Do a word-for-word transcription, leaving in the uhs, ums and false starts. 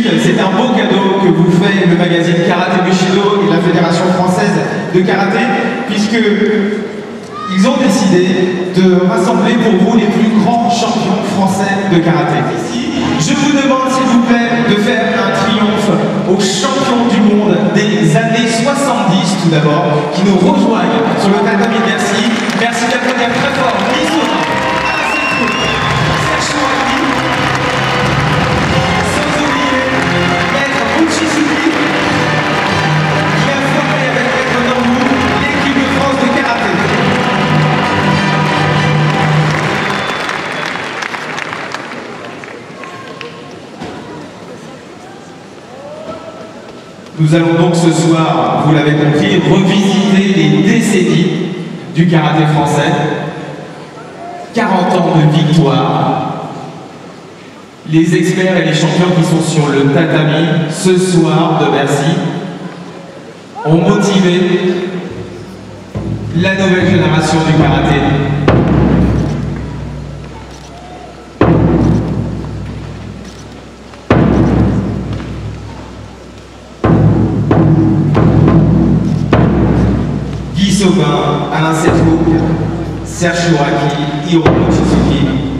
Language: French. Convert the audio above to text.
c'est un beau cadeau que vous fait le magazine Karaté Bushido et la Fédération française de karaté, puisque ils ont décidé de rassembler pour vous les plus grands champions français de karaté. Ici, je vous demande s'il vous plaît de faire un triomphe aux champions du monde des années soixante-dix tout d'abord, qui nous rejoignent sur le tatami de Bercy. Merci d'applaudir très fort. Bisous. Nous allons donc ce soir, vous l'avez compris, revisiter les décennies du karaté français. quarante ans de victoire. Les experts et les champions qui sont sur le tatami ce soir de Bercy ont motivé la nouvelle génération du karaté. Alain Setou, Serge Chouraki, Hiromu Suzuki.